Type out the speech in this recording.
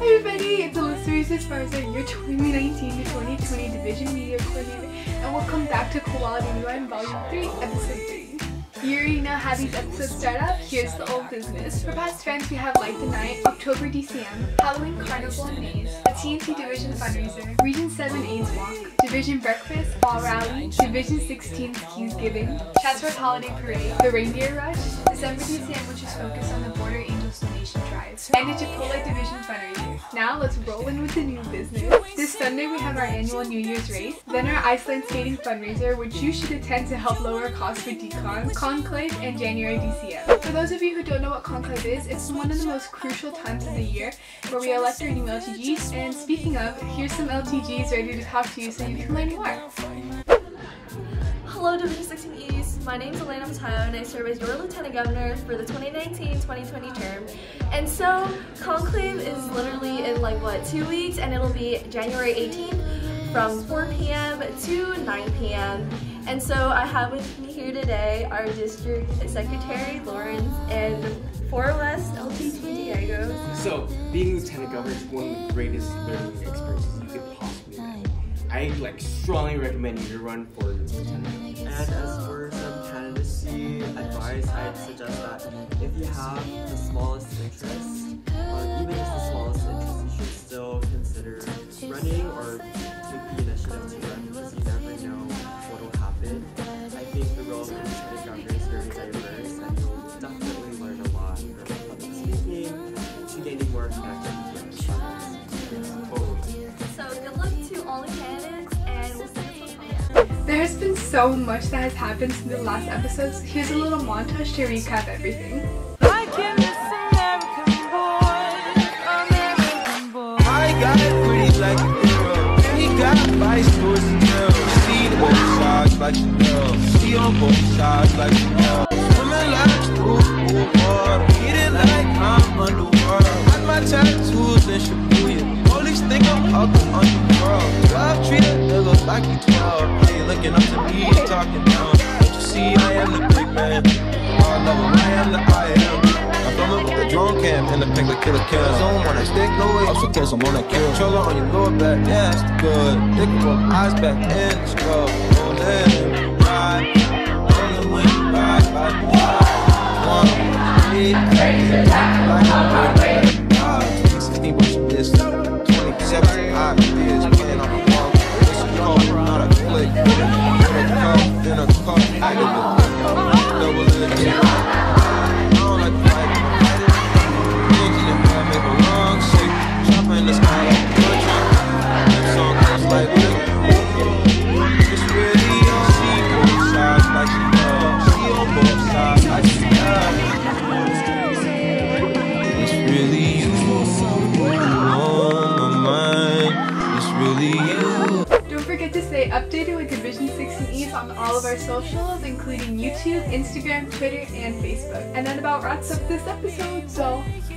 Hey everybody, it's Alyssa Sparza, your 2019 to 2020 Division Media Coordinator, and welcome back to Koality Rewind Volume 3, Episode 3. You already know how these episodes start up. Here's the old business. For past events, we have Light the Night, October DCM, Halloween Carnival and Maze, a TNT Division Fundraiser, Region 7 AIDS Walk, Division Breakfast, Fall Rally, Division 16 Keys Giving, Chatsworth Holiday Parade, the Reindeer Rush, December DCM, which is focused on the Border Angels Donation Drive, and the Chipotle Division Fundraiser. Now let's roll in with the new business. This Sunday we have our annual New Year's race, then our Iceland Skating Fundraiser, which you should attend to help lower costs for decons, Conclave, and January DCM. For those of you who don't know what Conclave is, it's one of the most crucial times of the year where we elect our new LTGs, and speaking of, here's some LTGs ready to talk to you so you can learn more. Hello Division 16 East, my name is Elena Matayo and I serve as your Lieutenant Governor for the 2019-2020 term. And so Conclave is literally in 2 weeks, and it'll be January 18th from 4 p.m. to 9 p.m. And so I have with me here today our District Secretary Lawrence and 4 West LTG Diego. So being Lieutenant Governor is one of the greatest learning experiences you could possibly have. I strongly recommend you to run for lieutenant. And as for some candidacy advice, I'd suggest that if you have the smallest interest, even just the smallest interest, you should still consider running or take the initiative to run, because you never know what will happen. I think the role of the Lieutenant Governor is very diverse, and you'll definitely learn a lot from public speaking to gaining more connections with others. So good luck to all the candidates, and we'll see you soon. There has been so much that has happened since the last episodes. Here's a little montage to recap everything. I got it pretty like a girl. He got bicycles and girls. See the both sides like you know. See on both sides like you know. Swimming like blue water. Eating like I'm underwater. Got my tattoos in Shibuya. Police think I'm up on the world. 12 treat a nigga like you 12. They looking up to me and talking down. Don't you see I am the big man? All level, I am the I am. I'm filming with the drone cam and the pick the killer kill. Zone one, I stick no way. Also close, I'm on that kill. Controller on your lower back, yeah, that's good. Dick from eyes back in the scrub. Roll in, ride. On the wing, ride, ride. 1, 3, 16 bucks of this. 27 ideas, playing on the wall. This is cold, not a flick. In a cup, I do double it. In the sky like a that song goes like this. It's really you see both sides like you know. See on both sides like you know. It's really you on my mind. It's really you. Don't forget to stay updated with Division 16 East on all of our socials, including YouTube, Instagram, Twitter, and Facebook. And that about wraps up this episode, so